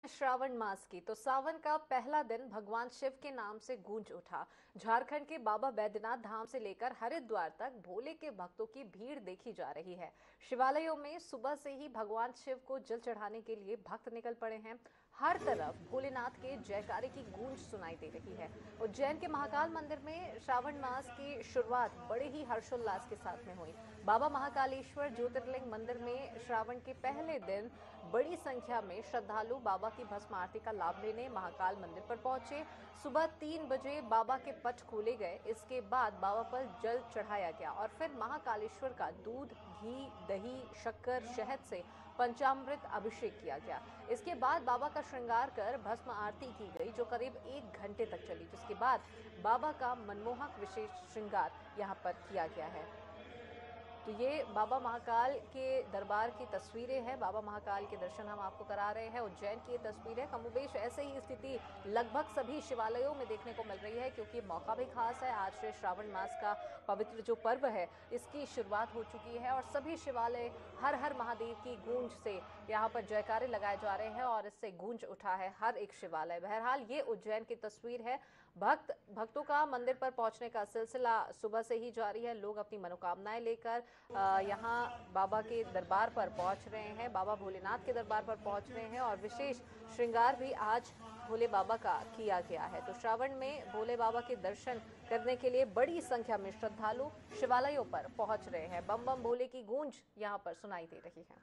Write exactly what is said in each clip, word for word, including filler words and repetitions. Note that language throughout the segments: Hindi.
श्रावण मास की तो सावन का पहला दिन भगवान शिव के नाम से गूंज उठा। झारखंड के बाबा बैद्यनाथ धाम से लेकर हरिद्वार तक भोले के भक्तों की भीड़ देखी जा रही है। शिवालयों में सुबह से ही भगवान शिव को जल चढ़ाने के लिए भक्त निकल पड़े हैं। हर तरफ भोलेनाथ के जयकारे की गूंज सुनाई दे रही है। उज्जैन के महाकाल मंदिर में श्रावण मास की शुरुआत बड़े ही हर्षोल्लास के साथ में हुई। बाबा महाकालेश्वर ज्योतिर्लिंग मंदिर में श्रावण के पहले दिन बड़ी संख्या में श्रद्धालु बाबा की भस्म आरती का लाभ लेने महाकाल मंदिर पर पहुंचे। सुबह तीन बजे बाबा के पट खोले गए। इसके बाद बाबा पर जल चढ़ाया गया और फिर महाकालेश्वर का दूध, घी, दही, शक्कर, शहद से पंचामृत अभिषेक किया गया। इसके बाद बाबा का श्रृंगार कर भस्म आरती की गई, जो करीब एक घंटे तक चली, जिसके बाद बाबा का मनमोहक विशेष श्रृंगार यहां पर किया गया है। तो ये बाबा महाकाल के दरबार की तस्वीरें हैं। बाबा महाकाल के दर्शन हम आपको करा रहे हैं। उज्जैन की ये तस्वीर है। कमोबेश ऐसे ही स्थिति लगभग सभी शिवालयों में देखने को मिल रही है, क्योंकि मौका भी खास है। आज से श्रावण मास का पवित्र जो पर्व है, इसकी शुरुआत हो चुकी है और सभी शिवालय हर हर महादेव की गूंज से यहाँ पर जयकारे लगाए जा रहे हैं और इससे गूंज उठा है हर एक शिवालय। बहरहाल ये उज्जैन की तस्वीर है। भक्त भक्तों का मंदिर पर पहुंचने का सिलसिला सुबह से ही जारी है। लोग अपनी मनोकामनाएं लेकर यहाँ बाबा के दरबार पर पहुंच रहे हैं, बाबा भोलेनाथ के दरबार पर पहुंच रहे हैं और विशेष श्रृंगार भी आज भोले बाबा का किया गया है। तो श्रावण में भोले बाबा के दर्शन करने के लिए बड़ी संख्या में श्रद्धालु शिवालयों पर पहुंच रहे हैं। बम बम भोले की गूंज यहाँ पर सुनाई दे रही है।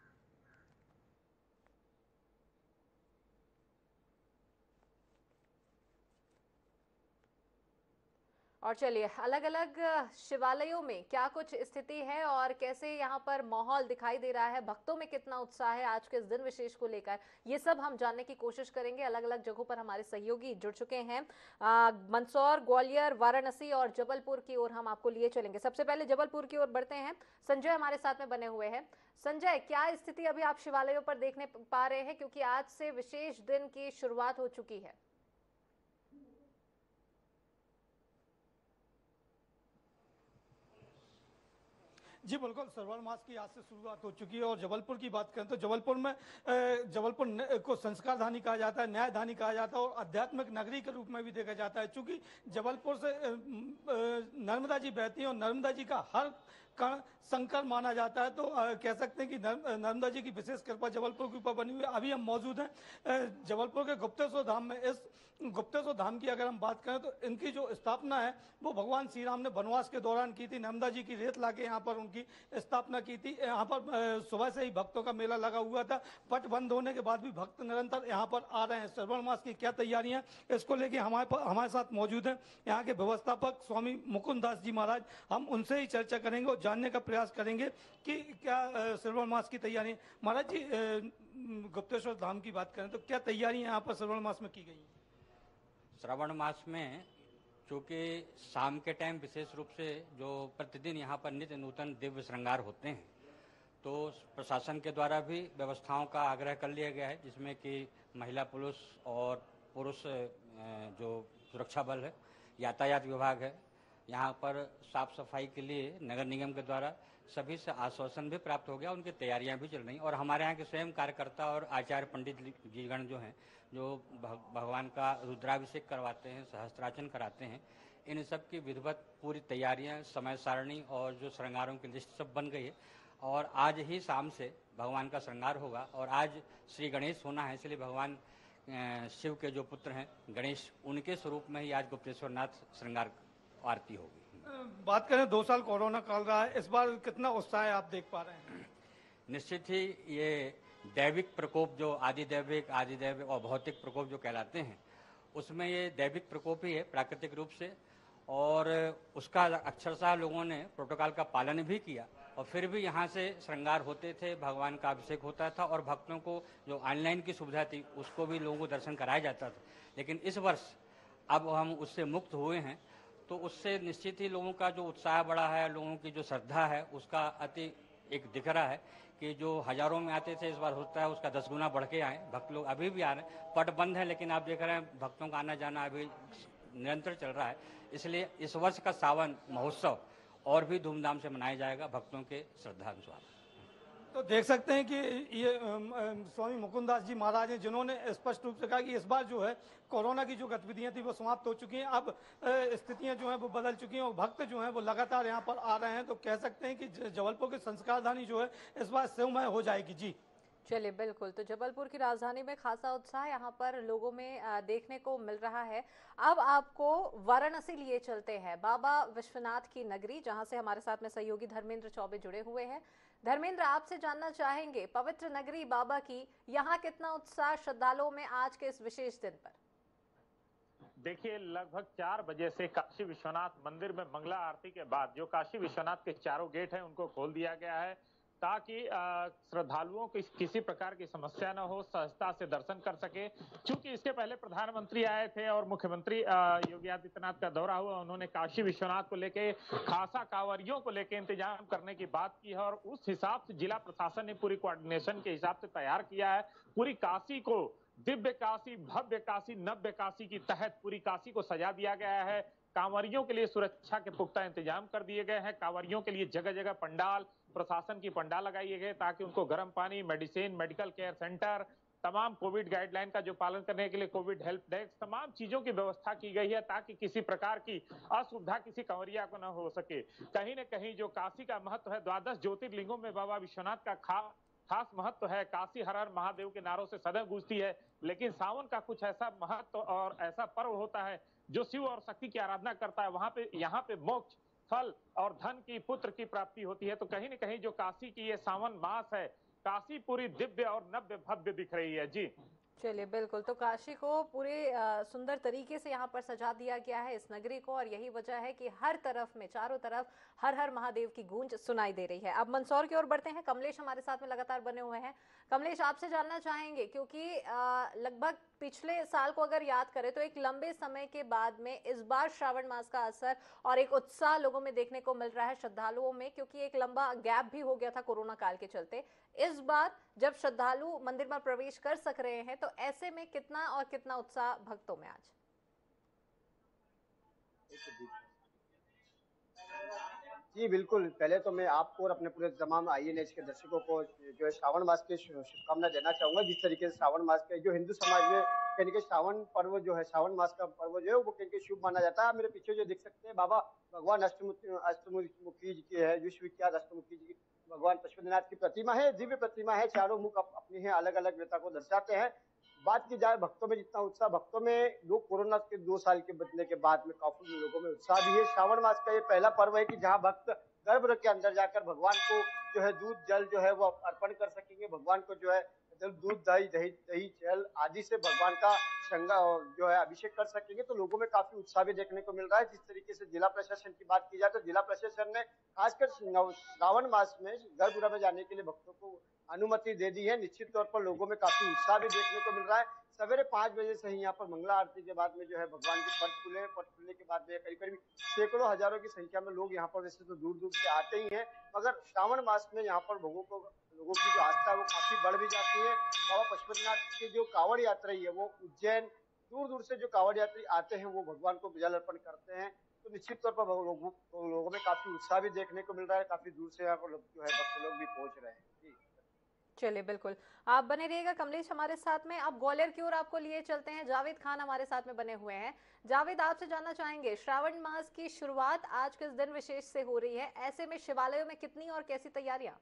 और चलिए अलग अलग शिवालयों में क्या कुछ स्थिति है और कैसे यहाँ पर माहौल दिखाई दे रहा है, भक्तों में कितना उत्साह है आज के इस दिन विशेष को लेकर, ये सब हम जानने की कोशिश करेंगे। अलग अलग जगहों पर हमारे सहयोगी जुड़ चुके हैं। मंदसौर, ग्वालियर, वाराणसी और जबलपुर की ओर हम आपको लिए चलेंगे। सबसे पहले जबलपुर की ओर बढ़ते हैं। संजय हमारे साथ में बने हुए हैं। संजय, क्या स्थिति अभी आप शिवालयों पर देखने पा रहे हैं, क्योंकि आज से विशेष दिन की शुरुआत हो चुकी है? जी बिल्कुल, श्रावण मास की आज से शुरुआत हो चुकी है और जबलपुर की बात करें तो जबलपुर में जबलपुर को संस्कार धानी कहा जाता है, न्याय धानी कहा जाता है और आध्यात्मिक नगरी के रूप में भी देखा जाता है। चूंकि जबलपुर से नर्मदा जी बहती हैं और नर्मदा जी का हर कण संकर माना जाता है, तो कह सकते हैं कि नर्मदा जी की विशेष कृपा जबलपुर के ऊपर बनी हुई है। अभी हम मौजूद हैं जबलपुर के गुप्तेश्वर धाम में। इस गुप्तेश्वर धाम की अगर हम बात करें तो इनकी जो स्थापना है वो भगवान श्री राम ने वनवास के दौरान की थी। नर्मदा जी की रेत लाके यहाँ पर उनकी स्थापना की थी। यहाँ पर सुबह से ही भक्तों का मेला लगा हुआ था। पट बंद होने के बाद भी भक्त निरंतर यहाँ पर आ रहे हैं। श्रावण मास की क्या तैयारियां, इसको लेके हमारे हमारे साथ मौजूद हैं यहाँ के व्यवस्थापक स्वामी मुकुंद दास जी महाराज। हम उनसे ही चर्चा करेंगे और जानने का प्रयास करेंगे कि क्या श्रावण मास की तैयारी। महाराज जी, गुप्तेश्वर धाम की बात करें तो क्या तैयारियां यहाँ पर श्रावण मास में की गई? श्रावण मास में चूँकि शाम के टाइम विशेष रूप से जो प्रतिदिन यहाँ पर नित्य नूतन दिव्य श्रृंगार होते हैं, तो प्रशासन के द्वारा भी व्यवस्थाओं का आग्रह कर लिया गया है, जिसमें कि महिला पुलिस और पुरुष जो सुरक्षा बल है, यातायात विभाग है, यहाँ पर साफ सफाई के लिए नगर निगम के द्वारा सभी से आश्वासन भी प्राप्त हो गया। उनकी तैयारियां भी चल रही और हमारे यहाँ के स्वयं कार्यकर्ता और आचार्य पंडित जीगण जो हैं, जो भगवान का रुद्राभिषेक करवाते हैं, सहस्त्रार्चन कराते हैं, इन सब की विधिवत पूरी तैयारियां, समय सारणी और जो श्रृंगारों की लिस्ट सब बन गई है। और आज ही शाम से भगवान का श्रृंगार होगा और आज श्री गणेश होना है, इसलिए भगवान शिव के जो पुत्र हैं गणेश, उनके स्वरूप में ही आज गुप्तेश्वर नाथ श्रृंगार आरती होगी। बात करें दो साल कोरोना काल रहा है, इस बार कितना उत्साह आप देख पा रहे हैं? निश्चित ही ये दैविक प्रकोप, जो आदि दैविक आदि दैविक और भौतिक प्रकोप जो कहलाते हैं, उसमें ये दैविक प्रकोप ही है प्राकृतिक रूप से। और उसका अक्षरशः लोगों ने प्रोटोकॉल का पालन भी किया और फिर भी यहाँ से श्रृंगार होते थे, भगवान का अभिषेक होता था और भक्तों को जो ऑनलाइन की सुविधा थी उसको भी लोगों को दर्शन कराया जाता था। लेकिन इस वर्ष अब हम उससे मुक्त हुए हैं, तो उससे निश्चित ही लोगों का जो उत्साह बढ़ा है, लोगों की जो श्रद्धा है उसका अति एक दिख रहा है कि जो हजारों में आते थे इस बार होता है उसका दस गुना बढ़ के आए। भक्त लोग अभी भी आ रहे हैं, पट बंद है लेकिन आप देख रहे हैं भक्तों का आना जाना अभी निरंतर चल रहा है। इसलिए इस वर्ष का सावन महोत्सव और भी धूमधाम से मनाया जाएगा भक्तों के श्रद्धा अनुसार। तो देख सकते हैं कि ये अम, अम, स्वामी मुकुंदास जी महाराज हैं जिन्होंने स्पष्ट रूप से कहा कि इस बार जो है कोरोना की जो गतिविधियां थी वो समाप्त हो चुकी हैं। अब अ, स्थितियां जो हैं वो बदल चुकी हैं और भक्त जो हैं वो लगातार यहाँ पर आ रहे हैं। तो कह सकते हैं कि ज- जबलपुर की संस्कारधानी जो है इस बार शिवमय हो जाएगी। जी चलिए बिल्कुल, तो जबलपुर की राजधानी में खासा उत्साह यहाँ पर लोगों में अ, देखने को मिल रहा है। अब आपको वाराणसी लिए चलते हैं, बाबा विश्वनाथ की नगरी, जहां से हमारे साथ में सहयोगी धर्मेंद्र चौबे जुड़े हुए हैं। धर्मेंद्र, आपसे जानना चाहेंगे, पवित्र नगरी बाबा की, यहाँ कितना उत्साह श्रद्धालुओं में आज के इस विशेष दिन पर? देखिए, लगभग चार बजे से काशी विश्वनाथ मंदिर में मंगला आरती के बाद जो काशी विश्वनाथ के चारों गेट हैं उनको खोल दिया गया है ताकि श्रद्धालुओं को किसी प्रकार की समस्या न हो, सहजता से दर्शन कर सके। क्योंकि इसके पहले प्रधानमंत्री आए थे और मुख्यमंत्री योगी आदित्यनाथ का दौरा हुआ, उन्होंने काशी विश्वनाथ को लेके खासा कांवरियों को लेके इंतजाम करने की बात की है और उस हिसाब से जिला प्रशासन ने पूरी कोऑर्डिनेशन के हिसाब से तैयार किया है। पूरी काशी को दिव्य काशी, भव्य काशी, नव्य काशी की तहत पूरी काशी को सजा दिया गया है। कांवरियों के लिए सुरक्षा के पुख्ता इंतजाम कर दिए गए हैं। कांवरियों के लिए जगह जगह पंडाल, प्रशासन की पंडाल लगाई गए ताकि उनको गर्म पानी, मेडिसिन, मेडिकल केयर सेंटर, तमाम कोविड गाइडलाइन का जो पालन करने के लिए कोविड हेल्प डेस्क, तमाम चीजों की व्यवस्था की गई है ताकि किसी प्रकार की असुविधा किसी कांवरिया को न हो सके। कहीं न कहीं जो काशी का महत्व है, द्वादश ज्योतिर्लिंगों में बाबा विश्वनाथ का खा खास महत्व है। काशी हर हर महादेव के नारों से सदैव गूंजती है, लेकिन सावन का कुछ ऐसा महत्व और ऐसा पर्व होता है जो शिव और शक्ति की आराधना करता है। वहां पे यहाँ पे मोक्ष, फल और धन की, पुत्र की प्राप्ति होती है। तो कहीं न कहीं जो काशी की ये सावन मास है, काशी पूरी दिव्य और नव्य भव्य दिख रही है। जी चलिए बिल्कुल, तो काशी को पूरे अ, सुंदर तरीके से यहाँ पर सजा दिया गया है इस नगरी को, और यही वजह है कि हर तरफ में, चारों तरफ हर हर महादेव की गूंज सुनाई दे रही है। अब मंदसौर की ओर बढ़ते हैं, कमलेश हमारे साथ में लगातार बने हुए हैं। कमलेश, आपसे जानना चाहेंगे, क्योंकि अ, लगभग पिछले साल को अगर याद करें तो एक लंबे समय के बाद में इस बार श्रावण मास का असर और एक उत्साह लोगों में देखने को मिल रहा है, श्रद्धालुओं में, क्योंकि एक लंबा गैप भी हो गया था कोरोना काल के चलते। इस बार जब श्रद्धालु मंदिर में प्रवेश कर सक रहे हैं, तो ऐसे में कितना और कितना उत्साह भक्तों में आज? जी बिल्कुल, पहले तो मैं आपको और अपने पूरे तमाम आई एन एच के दर्शकों को जो है श्रावण मास की शुभकामना देना चाहूंगा। जिस तरीके से श्रावण मास के जो हिंदू समाज में कहीं के श्रावण पर्व जो है, श्रावण मास का पर्व जो है वो कहीं शुभ माना जाता है। मेरे पीछे जो देख सकते हैं बाबा भगवान अष्टमुखी अष्टमुखी जी की है, विश्वविख्यात अष्टमुखी जी भगवान पशुपतिनाथ की प्रतिमा है, दिव्य प्रतिमा है, चारों मुख अपनी है, अलग अलग व्यथा को दर्शाते हैं। बात की जाए भक्तों में जितना उत्साह, भक्तों में लोग कोरोना के दो साल के बचने के बाद में काफी लोगों में उत्साह भी है। श्रावण मास का ये पहला पर्व है कि जहां भक्त गर्भगृह के अंदर जाकर भगवान को जो है दूध जल जो है वो अर्पण कर सकेंगे। भगवान को जो है दूध दही दही दही जल आदि से भगवान का शंगा जो है अभिषेक कर सकेंगे। तो लोगों में काफी उत्साह भी देखने को मिल रहा है। जिस तरीके से जिला प्रशासन की बात की जाए तो जिला प्रशासन ने खासकर श्रावण मास में गर्भगृह में जाने के लिए भक्तों को अनुमति दे दी है। निश्चित तौर पर लोगों में काफी उत्साह भी देखने को मिल रहा है। सवेरे पांच बजे से ही यहाँ पर मंगला आरती के बाद में जो है भगवान के पट खुले, पट खुलने के बाद में करीब करीब सैकड़ों हजारों की संख्या में लोग यहाँ पर वैसे तो दूर दूर से आते ही हैं, मगर श्रावण मास में यहाँ पर भगों को लोगों की जो आस्था है वो काफी बढ़ भी जाती है। बाबा पशुपतिनाथ की जो कांवड़ यात्रा है वो उज्जैन, दूर दूर से जो कांवड़ यात्री आते हैं वो भगवान को जल अर्पण करते हैं। तो निश्चित तौर पर लोगों लोगों में काफी उत्साह भी देखने को मिल रहा है। काफी दूर से यहाँ पर जो है भक्त लोग भी पहुंच रहे हैं। चलिए बिल्कुल, आप बने रहिएगा कमलेश हमारे साथ में। अब ग्वालियर की ओर आपको लिए चलते हैं, जावेद खान हमारे साथ में बने हुए हैं। जावेद, आपसे जानना चाहेंगे, श्रावण मास की शुरुआत आज किस दिन विशेष से हो रही है, ऐसे में शिवालयों में कितनी और कैसी तैयारियां?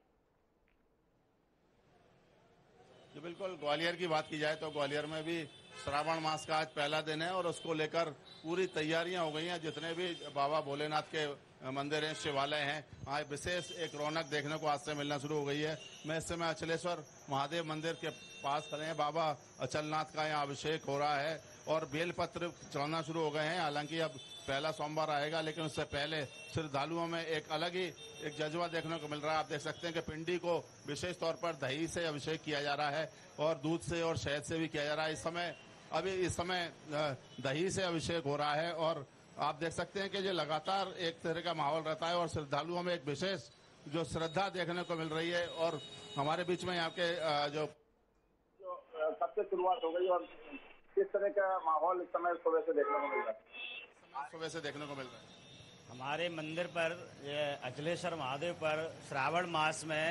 जी बिल्कुल, ग्वालियर की बात की जाए तो ग्वालियर में भी श्रावण मास का आज पहला दिन है और उसको लेकर पूरी तैयारियां हो गई हैं। जितने भी बाबा भोलेनाथ के मंदिर हैं, शिवालय हैं, वहाँ विशेष एक रौनक देखने को आज से मिलना शुरू हो गई है। मैं इस समय अचलेश्वर महादेव मंदिर के पास खड़े हैं। बाबा अचलनाथ का यहाँ अभिषेक हो रहा है और बेलपत्र चढ़ना शुरू हो गए हैं। हालांकि अब पहला सोमवार आएगा, लेकिन उससे पहले श्रद्धालुओं में एक अलग ही एक जज्बा देखने को मिल रहा है। आप देख सकते हैं कि पिंडी को विशेष तौर पर दही से अभिषेक किया जा रहा है और दूध से और शहद से भी किया जा रहा है। इस समय अभी इस समय दही से अभिषेक हो रहा है और आप देख सकते हैं कि ये लगातार एक तरह का माहौल रहता है और श्रद्धालुओं में एक विशेष जो श्रद्धा देखने को मिल रही है। और हमारे बीच में यहाँ के जो कब से शुरुआत हो गई और किस तरह का माहौल इस समय सुबह से देखने को मिल रहा है? सुबह से देखने को मिल रहा है हमारे मंदिर पर, अचलेश्वर महादेव पर श्रावण मास में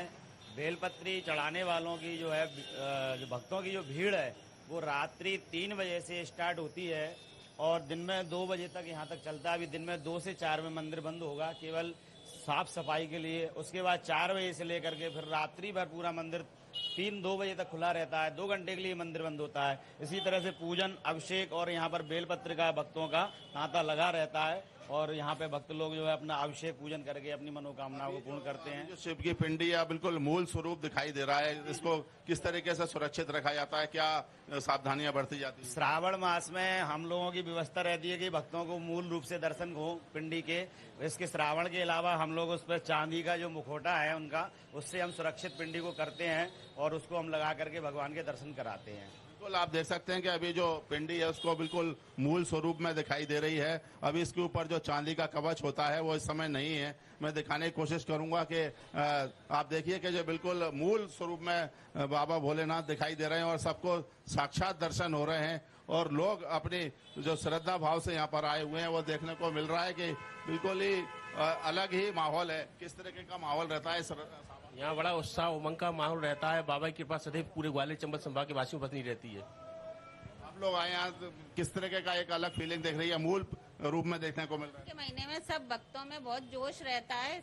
बेलपत्री चढ़ाने वालों की जो है अ, जो भक्तों की जो भीड़ है वो रात्रि तीन बजे से स्टार्ट होती है और दिन में दो बजे तक यहाँ तक चलता है। अभी दिन में दो से चार में मंदिर बंद होगा केवल साफ सफाई के लिए। उसके बाद चार बजे से लेकर के फिर रात्रि भर पूरा मंदिर तीन दो बजे तक खुला रहता है। दो घंटे के लिए मंदिर बंद होता है। इसी तरह से पूजन अभिषेक और यहाँ पर बेलपत्र का भक्तों का तांता लगा रहता है और यहाँ पे भक्त लोग जो है अपना अभिषेक पूजन करके अपनी मनोकामनाओं को पूर्ण करते हैं। जो शिव की पिंडी या बिल्कुल मूल स्वरूप दिखाई दे रहा है, इसको किस तरीके से सुरक्षित रखा जाता है, क्या सावधानियां बरती जाती है? श्रावण मास में हम लोगों की व्यवस्था रहती है कि भक्तों को मूल रूप से दर्शन हो पिंडी के। इसके श्रावण के अलावा हम लोग उस पर चांदी का जो मुखौटा है उनका, उससे हम सुरक्षित पिंडी को करते हैं और उसको हम लगा करके भगवान के दर्शन कराते हैं। बिल्कुल आप देख सकते हैं कि अभी जो पिंडी है उसको बिल्कुल मूल स्वरूप में दिखाई दे रही है। अभी इसके ऊपर जो चांदी का कवच होता है वो इस समय नहीं है। मैं दिखाने की कोशिश करूंगा कि आप देखिए कि जो बिल्कुल मूल स्वरूप में बाबा भोलेनाथ दिखाई दे रहे हैं और सबको साक्षात दर्शन हो रहे हैं और लोग अपनी जो श्रद्धा भाव से यहाँ पर आए हुए हैं वो देखने को मिल रहा है कि बिल्कुल ही अलग ही माहौल है। किस तरीके का माहौल रहता है? यहाँ बड़ा उत्साह उमंग का माहौल रहता है। बाबा की कृपा सदैव पूरे ग्वालियर चंबल संभाग के वासियों पर बनी रहती है। आप लोग आए यहाँ किस तरीके का एक अलग फीलिंग देख रही है, मूल रूप में देखने को मिल रहा है? के महीने में सब भक्तों में बहुत जोश रहता है।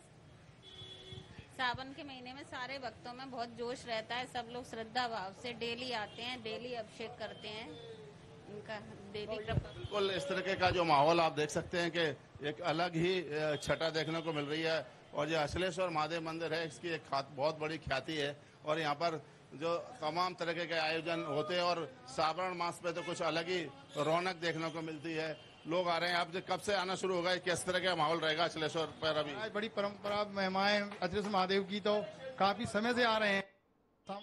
सावन के महीने में सारे भक्तों में बहुत जोश रहता है। सब लोग श्रद्धा भाव से डेली आते हैं, डेली अभिषेक करते हैं उनका डेली। बिल्कुल इस तरीके का जो माहौल आप देख सकते हैं कि एक अलग ही छटा देखने को मिल रही है और ये अचलेश्वर महादेव मंदिर है, इसकी एक बहुत बड़ी ख्याति है और यहाँ पर जो तमाम तरह के आयोजन होते हैं और श्रावण मास पे तो कुछ अलग ही रौनक देखने को मिलती है। लोग आ रहे हैं। आप कब से आना शुरू होगा, किस तरह का माहौल रहेगा अचलेश्वर पर? अभी बड़ी परंपरा महिमाएं अचलेश्वर महादेव की तो काफी समय से आ रहे हैं। सावन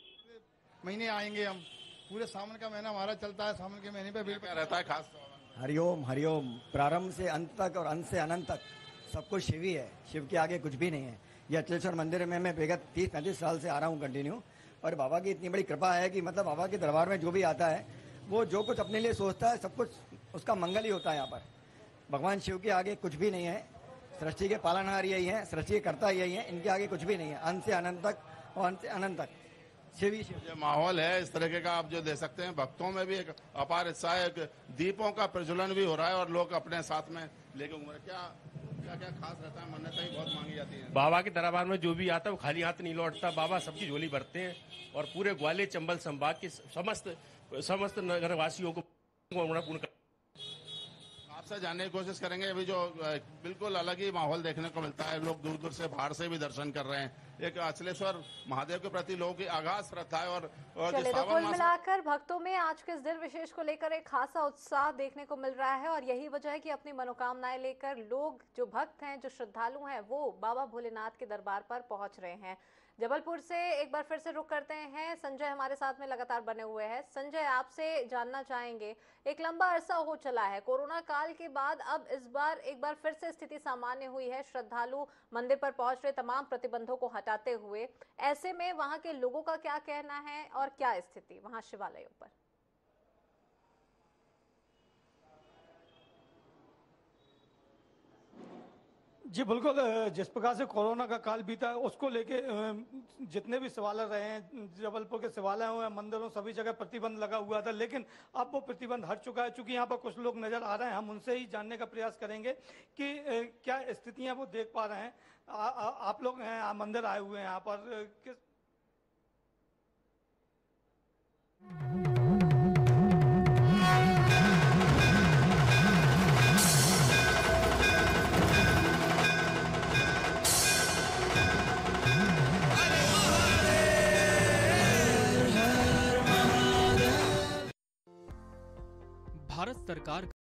का महीने आएंगे हम, पूरे सावन का महीना हमारा चलता है। सावन के महीने पे क्या रहता है खास? हरिओम हरिओम। प्रारंभ से अंत तक और अंत से अनंत तक सब कुछ शिव ही है। शिव के आगे कुछ भी नहीं है। ये अचलेश्वर मंदिर में मैं विगत तीस पैंतीस साल से आ रहा हूँ कंटिन्यू और बाबा की इतनी बड़ी कृपा है कि मतलब बाबा के दरबार में जो भी आता है वो जो कुछ अपने लिए सोचता है सब कुछ उसका मंगल ही होता है। यहाँ पर भगवान शिव के आगे कुछ भी नहीं है। सृष्टि के पालनहार यही है, सृष्टि के कर्ता यही है, इनके आगे कुछ भी नहीं है। अंत से अनंत तक और अंत से अनंत तक शिव ही शिव। ये माहौल है इस तरीके का आप जो देख सकते हैं। भक्तों में भी एक अपार उत्साह, एक दीपों का प्रज्वलन भी हो रहा है और लोग अपने साथ में लेके घूम रहे। क्या क्या क्या खास रहता है? मन्नतें ही बहुत मांगी जाती है। बाबा के दरबार में जो भी आता है वो खाली हाथ नहीं लौटता। बाबा सबकी झोली भरते हैं और पूरे ग्वालियर चंबल संभाग के समस्त समस्त नगरवासियों को पूर्ण कर। आपसे जानने की कोशिश करेंगे। अभी जो बिल्कुल अलग ही माहौल देखने को मिलता है, लोग दूर दूर से बाहर से भी दर्शन कर रहे हैं। एक अचलेश्वर महादेव के प्रति लोगों की अगाध श्रद्धा है और, और चलिए तो कुल मिलाकर भक्तों में आज के इस दिन विशेष को लेकर एक खासा उत्साह देखने को मिल रहा है और यही वजह है कि अपनी मनोकामनाएं लेकर लोग जो भक्त हैं, जो श्रद्धालु हैं, वो बाबा भोलेनाथ के दरबार पर पहुंच रहे हैं। जबलपुर से एक बार फिर से रुक करते हैं। संजय हमारे साथ में लगातार बने हुए हैं। संजय, आपसे जानना चाहेंगे, एक लंबा अरसा हो चला है कोरोना काल के बाद, अब इस बार एक बार फिर से स्थिति सामान्य हुई है। श्रद्धालु मंदिर पर पहुंच रहे, तमाम प्रतिबंधों को हटाते हुए। ऐसे में वहां के लोगों का क्या कहना है और क्या स्थिति वहां शिवालयों पर? जी बिल्कुल, जिस प्रकार से कोरोना का काल बीता है उसको लेके जितने भी शिवालय रहे हैं, जबलपुर के शिवालयों में, मंदिरों, सभी जगह प्रतिबंध लगा हुआ था, लेकिन अब वो प्रतिबंध हट चुका है। चूंकि यहाँ पर कुछ लोग नजर आ रहे हैं, हम उनसे ही जानने का प्रयास करेंगे कि क्या स्थितियां वो देख पा रहे हैं। आ, आ, आप लोग हैं, मंदिर आए हुए हैं यहाँ पर, किस भारत सरकार